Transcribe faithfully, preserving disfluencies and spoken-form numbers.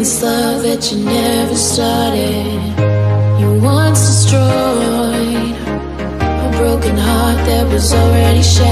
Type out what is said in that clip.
this love that you never started. You once destroyed a broken heart that was already shattered.